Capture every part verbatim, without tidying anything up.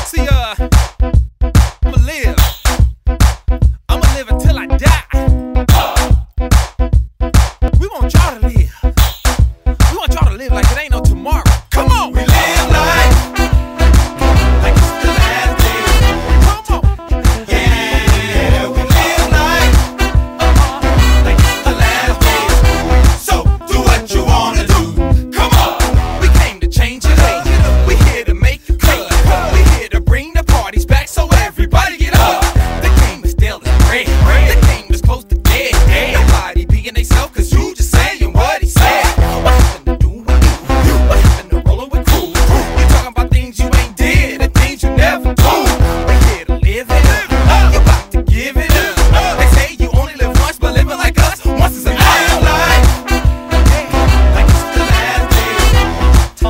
See, uh, I'ma live. I'ma live until I die. We want y'all to live. We want y'all to live like it ain't no tomorrow. Come on! We live life like it's the last day. Come on! Yeah, we live life like it's the last day. So do what you wanna do. Come on! We came to change it up. We here to make it good. We here to bring the parties back, so everybody get up. The game is still in red. The game is close to dead. Nobody being they self, cause you just saying what he said. What happened to doing you? What happened to rolling with crew? You talking about things you ain't did and things you never do. We here to live it up. You about to give it up. They say you only live once, but living like us once is a Live life like it's the last day.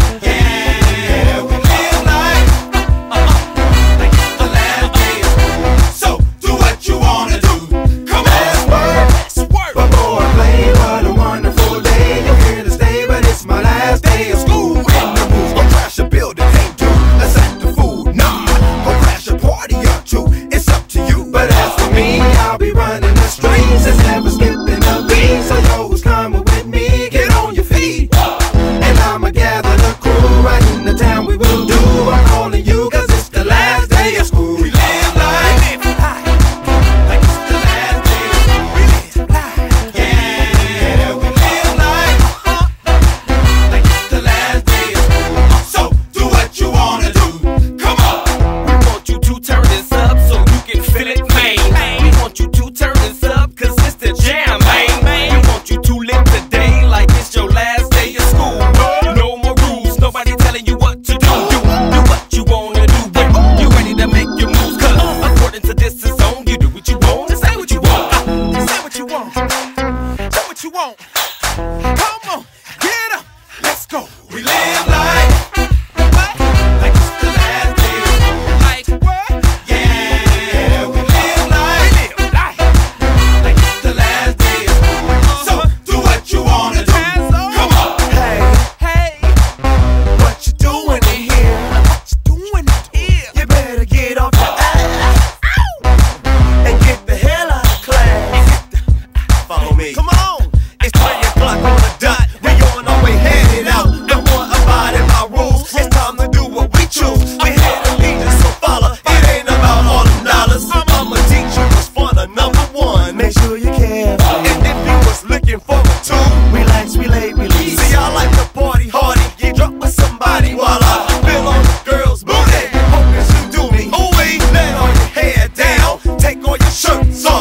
Yeah, we live life like it's the last day. So do what you wanna do. Come on. Let's work. But boy, play, what a wonderful day. You're here to stay, but it's my last day of school. In the mood, gon' crash a building, can't do. Let's act the fool, nah. Gon' crash a party or two. It's up to you. But as for me, I'll be running the streets. It's never skipping a beat. So those coming with me, get on your feet. And I'ma gather the crew right in the town. We will do. I'm calling you, cause it's the last day of school. We live life like it's the last day. Yeah, we live life like it's the last day. So do what you wanna do. Come on. We want you to turn this up so you can feel it, man. We want you to turn this up cause it's the jam, man. We want you to live today like it's your last day of school. No more rules, nobody telling you what to do. You do what you wanna do, but you ready to make your moves. Cause according to this is on, you do what you want and say what you want. Uh, say what you want, say what you want. Come on, get up, let's go. We live life like it's the last day. Like what? Yeah, we live life Live life. like it's the last day. So do what you wanna do. Come on. Hey, hey, What you doing in here? what you doing here? You better get off your ass and get the hell out of class. Follow me. Come on. It's three o'clock on the dot. We on our way headed out. No more abiding by rules. It's time to do what we choose. We here to lead us, so follow. It ain't about all them dollars. I'ma teach you what's fun. Number one, make sure you care. And if you was looking for a two, relax, relate, release. See, I like to party hardy. Get drunk with somebody while I feel on the girl's booty. Hoping you do me. Ooh, let all your hair down. Take all your shirts off.